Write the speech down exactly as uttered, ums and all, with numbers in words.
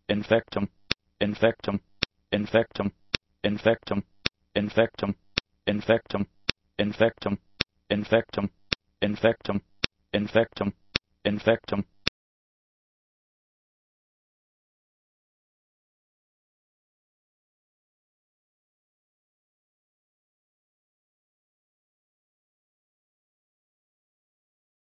infectum, infectum, infectum, infectum, infectum, infectum, infectum, infectum, infectum, infectum, infectum,